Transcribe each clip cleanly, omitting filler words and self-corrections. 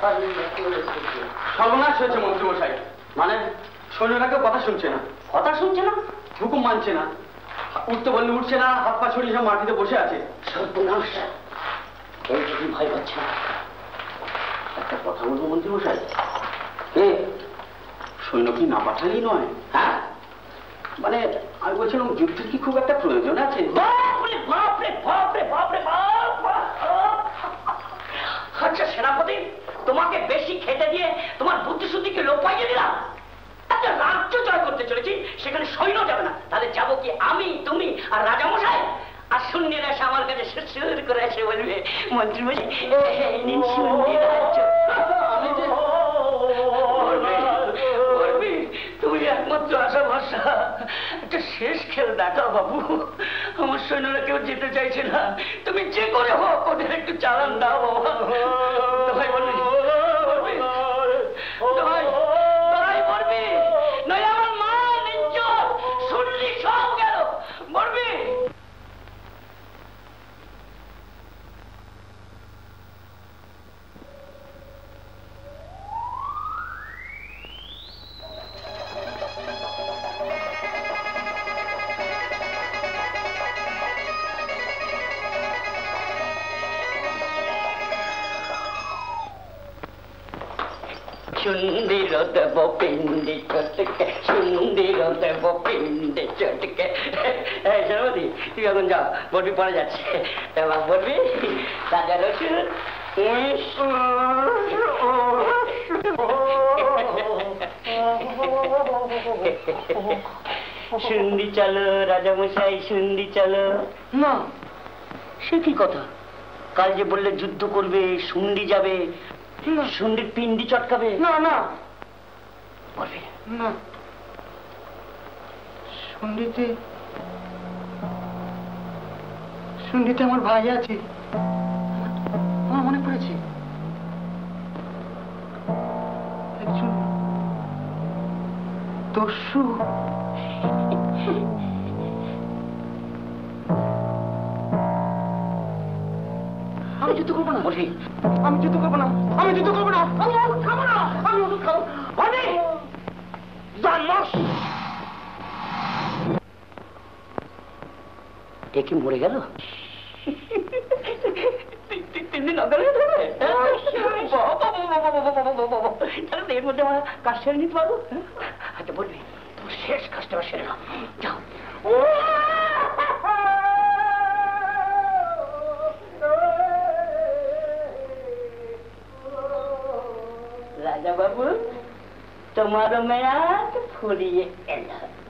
সর্বনাশ হয়েছে মন্ত্রীমশাই। মানে সৈন্যরা কেউ কথা শুনছে না। কথা শুনছে না? হুকুম মানছে না। উঠতে বললে উঠছে না, হাত পা ছড়িয়ে সব মাটিতে বসে আছে। সর্বনাশ। এই যদি ভয় পাচ্ছে না, একটা কথা বলবো মন্ত্রীমশাই। সৈন্য কি না পাঠালেই নয়? হ্যাঁ, মানে আমি বলছিলাম যুদ্ধের কি খুব একটা প্রয়োজন আছে? আচ্ছা সেনাপতি, তোমাকে বেশি খেতে দিয়ে তোমার বুদ্ধি শুদ্ধিকে লোপ পাইয়ে দিলাম। একটা রাজ্য জয় করতে চলেছি, সেখানে সৈন্য যাবে না, তাহলে যাবো কি আমি, তুমি আর রাজামশাই? আর শূন্যের এসে আমার কাছে সুর করে এসে বলবে মন্ত্রীমশাই এই নিন শূন্যের রাজ্য। তুমি একমাত্র আশা ভরসা, একটা শেষ খেল দেখাও বাবু। আমার সৈন্যরা কেউ যেতে চাইছে না, তুমি যে করে হোক ওদের একটু চালান দাও বাবা। ভাই বলবি মরবি, নয় আমার মা নিজ্জত শুনলি সব গেল, মরবি। সুন্দর দেব পিন্ডি চটকে, সুন্দর দেব পিন্ডি চটকে। সেনাপতি তুই এখন যাও, বলবি পরে যাচ্ছে। বলবি রাজা রসুন শুন্দি চলো রাজামশাই, শুন্দি চলো। না, সে কি কথা? কাল যে বললে যুদ্ধ করবে, শুন্দি যাবে, শুন্ডির পিন্ডি চটকাবে। না না বলবে না, শুন্ডিতে আমার ভাই আছে। আমার মনে পড়েছে, একজন দস্যু। আমি যুদ্ধ করবো না, বলবি আমি যুদ্ধ করবো না, আমি যুদ্ধ করবো না, আমি ওষুধ খাবো না, আমি ওষুধ খাবো। বলবি কি মরে গেল? 3 দিন অজ্ঞান হয়ে থাকবে। তাহলে এর মধ্যে আমার কাজ সেরে নিতে পারবো। আচ্ছা বলবি তোমার শেষ কাজটা সেরে নাও, যাও। রাজা বাবু, তোমার মেয়াদ ফুরিয়ে এল।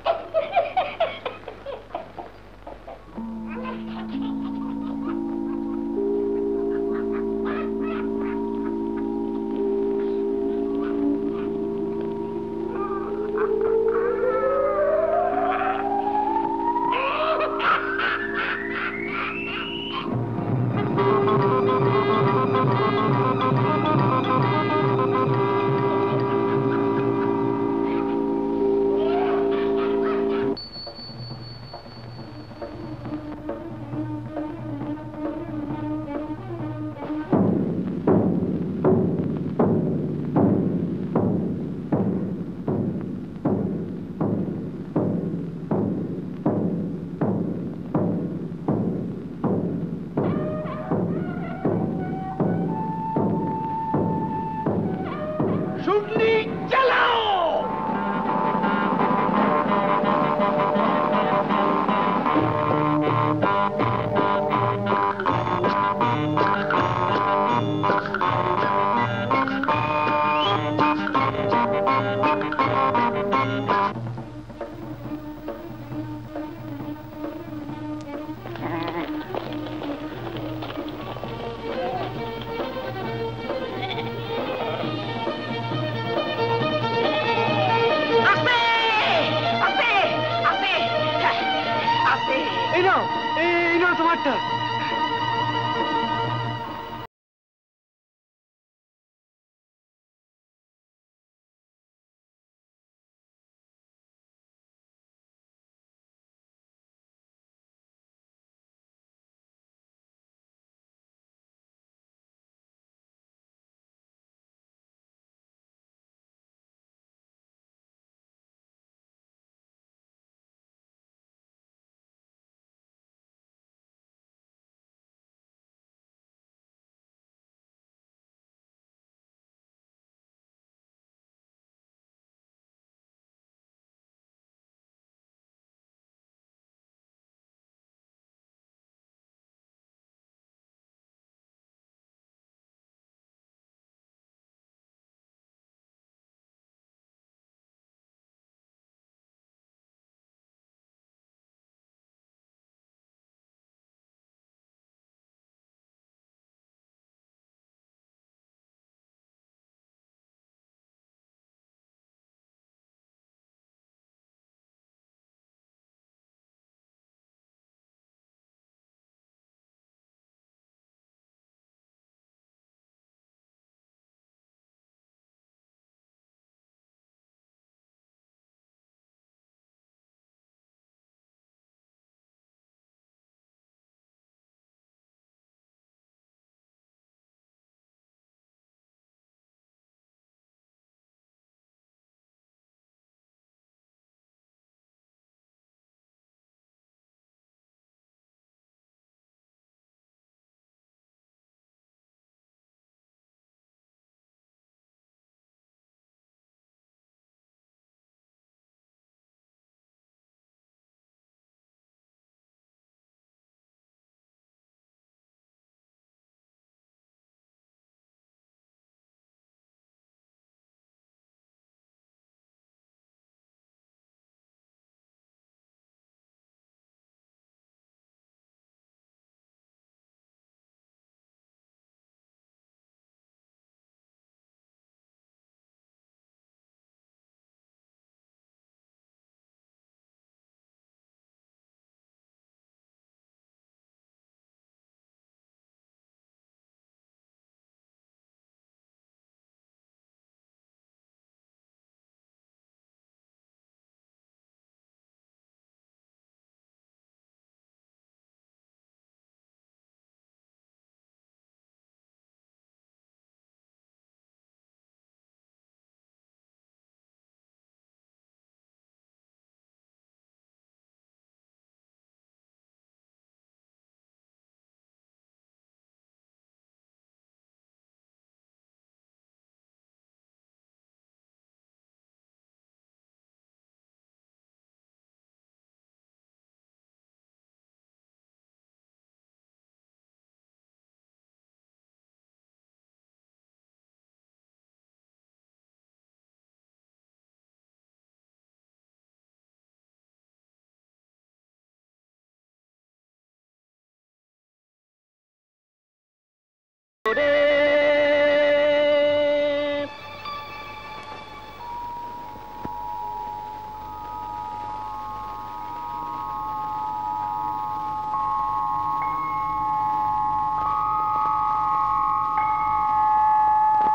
এই নাও তোমারটা।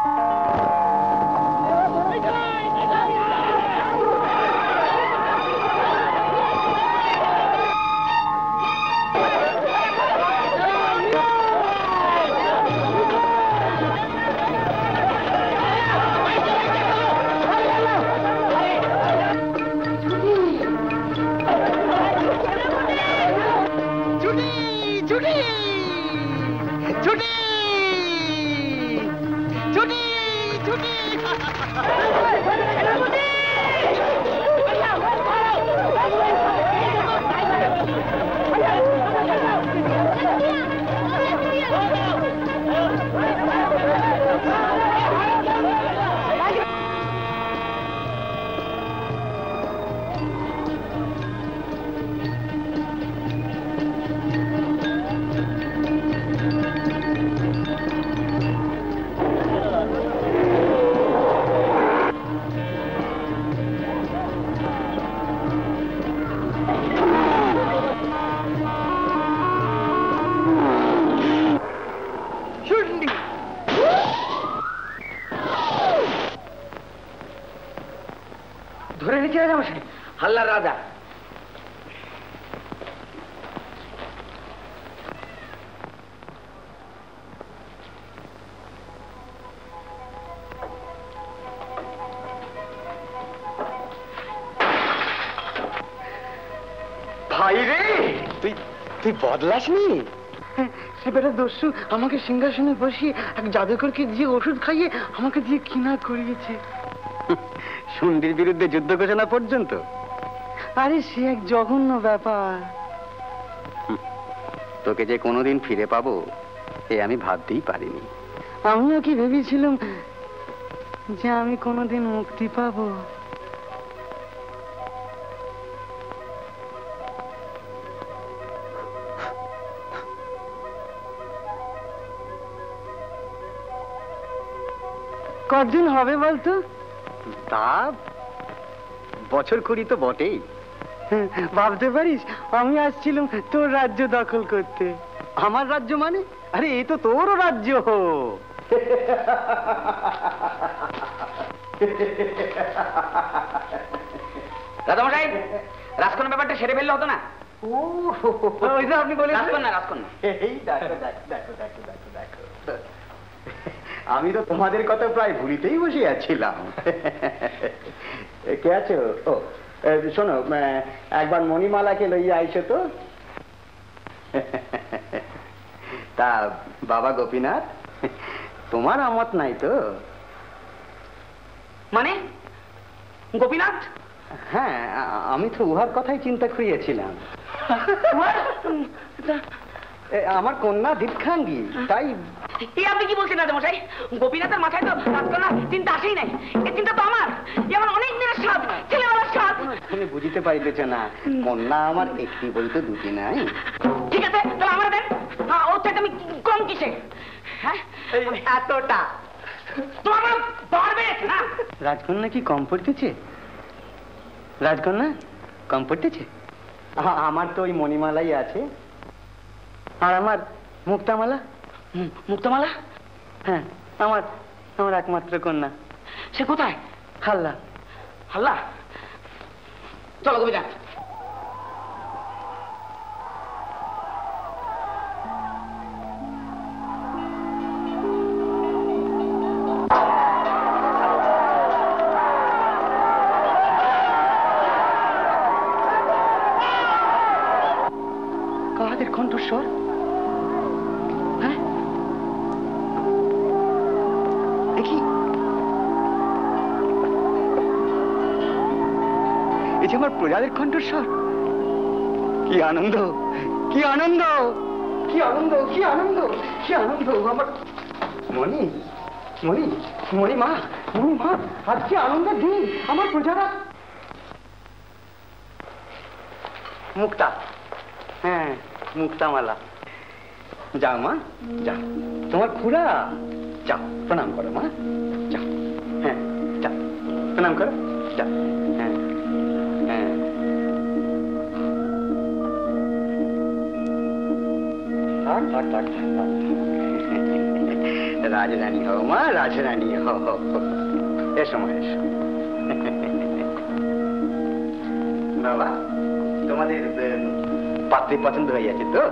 হাল্লার রাজা ভাই রে, তুই তুই বদলাসনি? সে বেটা দস্যু আমাকে সিংহাসনে বসিয়ে এক জাদুকরকে দিয়ে ওষুধ খাইয়ে আমাকে দিয়ে কিনা করিয়েছে। শুন্ডির বিরুদ্ধে যুদ্ধ ঘোষণা পর্যন্ত? আরে সে এক জঘন্য ব্যাপার। তোকে যে কোনোদিন ফিরে পাবো এ আমি ভাবতেই পারিনি। আমিও কি ভেবেছিলাম যে আমি কোনোদিন মুক্তি পাবো। কতদিন হবে বলতো? তা বছর কুড়ি তো বটেই। ভাবতে পারিস আমি আসছিলাম তোর রাজ্য দখল করতে। আমার রাজ্য মানে? আরে এই তো তোরও রাজ্য। রাজামশাই, রাজকন্যা ব্যাপারটা সেরে ফেললে হতো না? ওই যে আপনি বলেন রাজকন্যা, রাজকন্যা। এই দেখো দেখো দেখো দেখো দেখো দেখো, আমি তো তোমাদের কথা প্রায় ভুলিতেই বসে আছিলাম। কে আছো? ও শোনো, একবার মণিমালাকে লইয়া আইসো তো। তা বাবা গোপীনাথ, তোমার আমত নাই তো? মানে গোপীনাথ? হ্যাঁ, আমি তো উহার কথাই চিন্তা করিয়াছিলাম। আমার কন্যা দীপখাঙ্গী, তাই। আপনি কি বলছেন রাজামশাই? গোপীনাথের মাথায় তো রাজকন্যা চিন্তা আসেই নাই। এই চিন্তা তো আমার, আমার অনেক দিনের সাধ, ছেলেবেলার সাধ। তুমি বুঝিতে পারিতেছ না, কন্যা আমার একটি বলতে দুটি নাই। ঠিক আছে, তাহলে আমার দেন। ওর থেকে আমি কম কিসে? হ্যাঁ, এতটা তোমার পারবে না। রাজকন্যা কি কম পড়তেছে? রাজকন্যা কম পড়তেছে? আমার তো ওই মণিমালাই আছে, আর আমার মুক্তামালা। মুক্তামালা? হ্যাঁ, আমার আমার একমাত্র কন্যা। সে কোথায়? হাল্লা। হাল্লা? চলো গোপীনাথ। কাদের কণ্ঠস্বর? হ্যাঁ, দেখি এই যে আমার প্রজাদের কণ্ঠস্বর। কি আনন্দ, কি আনন্দ, কি আনন্দ, কি আনন্দ, কি আনন্দ। আমার মণি, মণি, মণিমা, মণিমা, আজকে আনন্দের দিন। আমার প্রজারা মুক্তা, হ্যাঁ মুক্তামালা। যাও মা, যাও, তোমার খুড়া। যাও, প্রণাম করো মা, যাও। হ্যাঁ, যাও, প্রণাম করো, যাও। হ্যাঁ হ্যাঁ, থাক থাক থাক থাক। রাজরানী হও মা, রাজরানী হও। এসো মা, এসো। বাবা, তোমাদের পাত্রী পছন্দ হয়ে গেছে তো?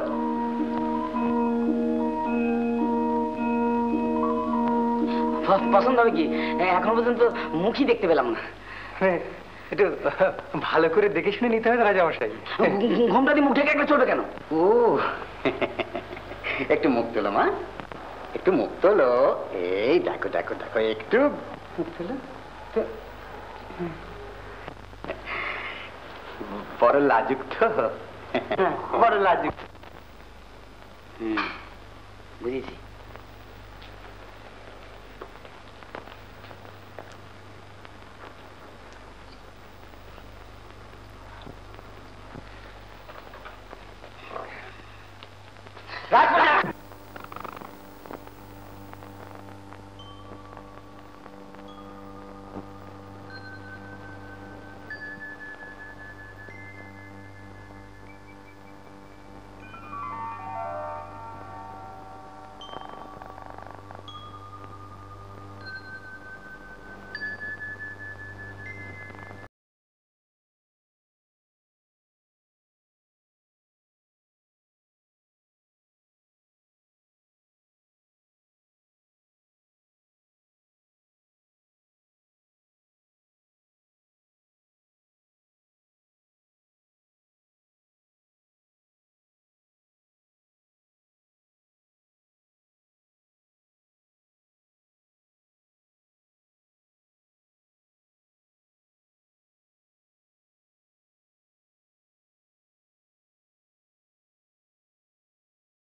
পছন্দ হবে কি? এখনো পর্যন্ত মুখই দেখতে পেলাম না। একটু ভালো করে দেখে শুনে নিতে হবে রাজামশাই। ঘুমটা দিয়ে মুখ থেকে একটা চলবে কেন? ও, একটু মুখ তোলো মা, একটু মুখ তোলো। এই দেখো দেখো দেখো, একটু মুখ তোলো। বড় লাজুক তো, বড় লাজুক। বুঝেছি। রাজমশাই